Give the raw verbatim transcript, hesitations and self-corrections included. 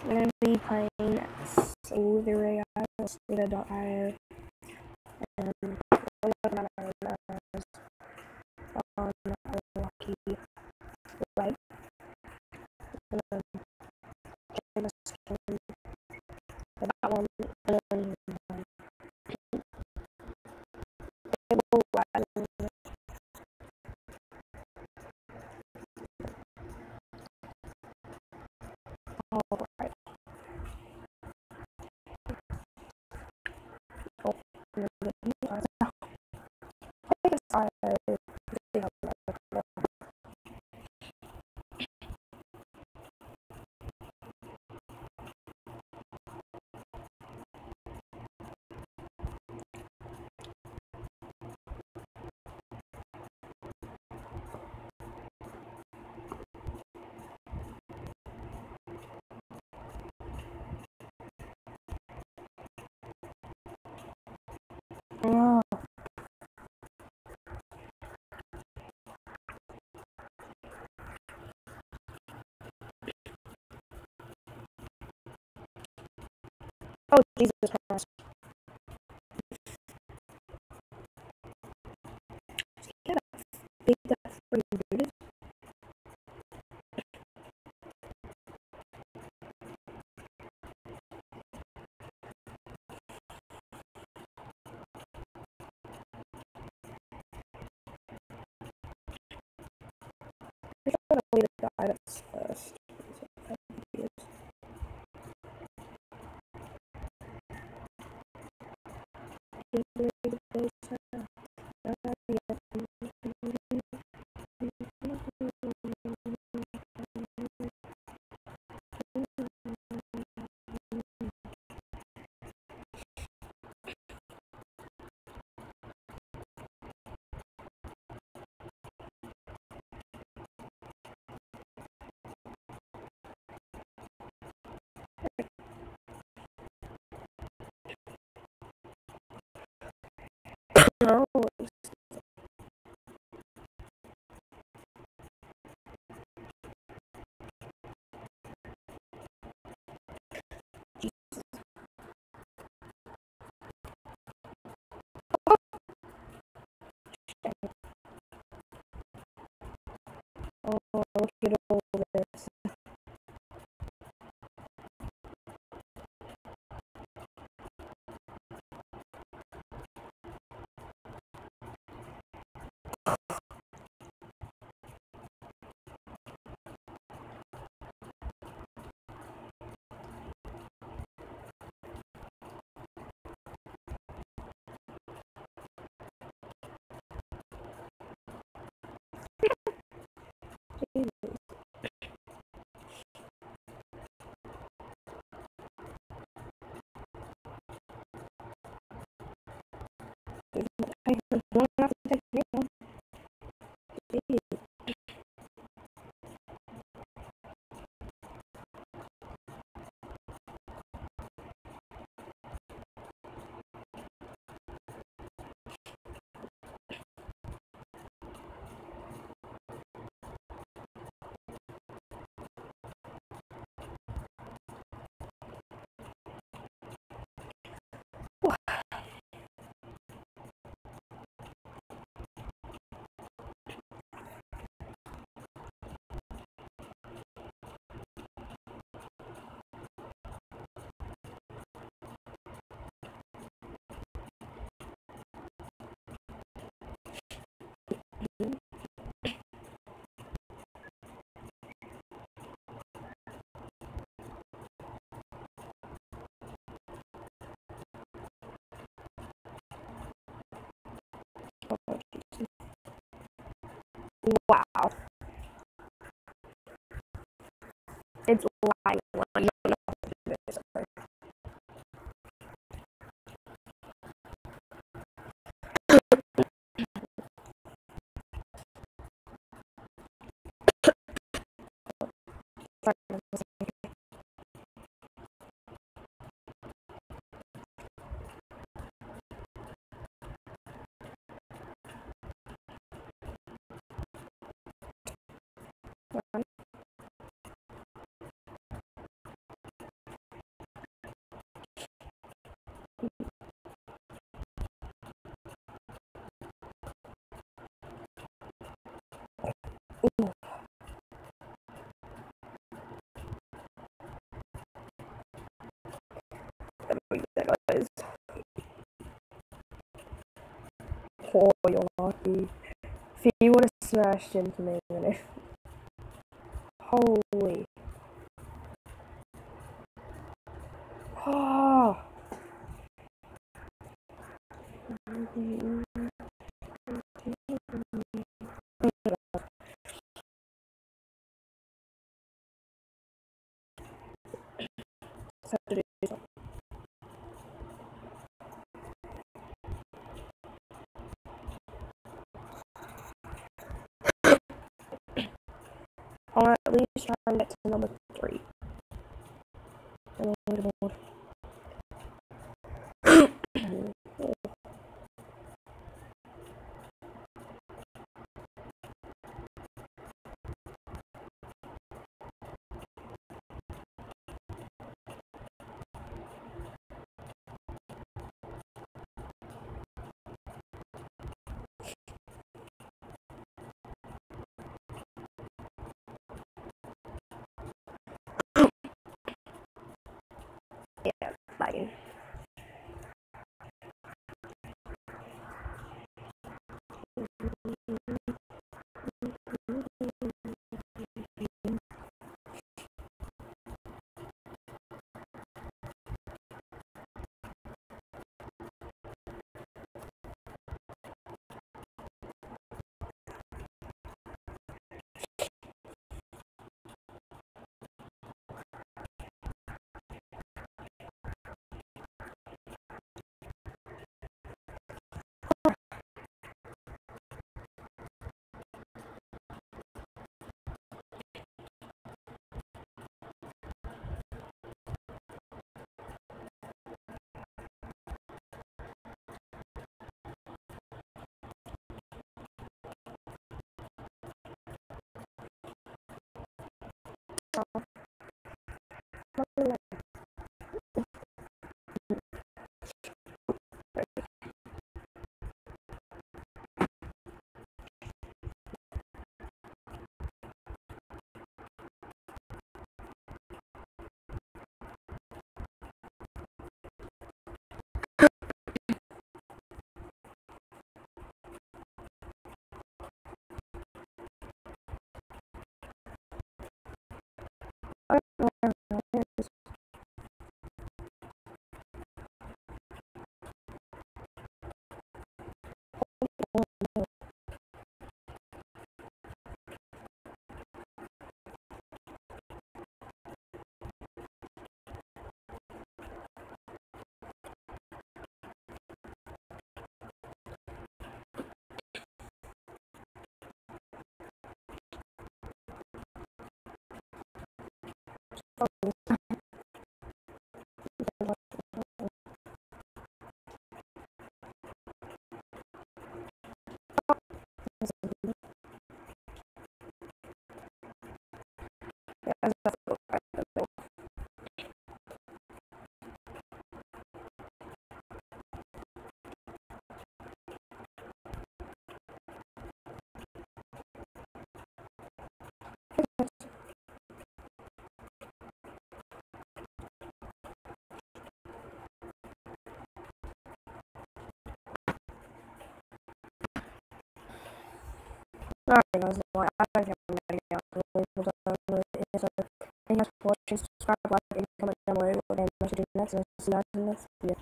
We're going to be playing Slither dot I O, Slither dot I O, and we're looking at our nose on our lucky right. I'm going to check the skin for that one, and then it will rise. Alright. Oh, and then the I guess I see how that looks. Oh. Oh, Jesus Christ. Get a big death for you, dude. I should have waited the items first. No. Oh, look at all this. Jesus. I don't have to take me on. Jeez. Wow. It's lying when you don't know how to do this. Oh, you're lucky. If he would have smashed into me, then it... Holy. Oh. I'll at least try and get to number three. And then leaderboard. Yeah, lagging. Alright guys, well, I don't think I'm gonna get out to the leaderboard, so thank you guys for watching, subscribe, like, and comment down below what game I should do next, and I'll see you guys in the next video.